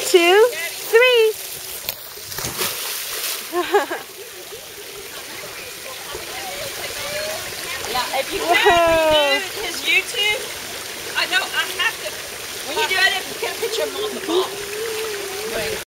2, 3. Yeah, if you can do his YouTube, I have to, when you do it, get a picture of him on the ball.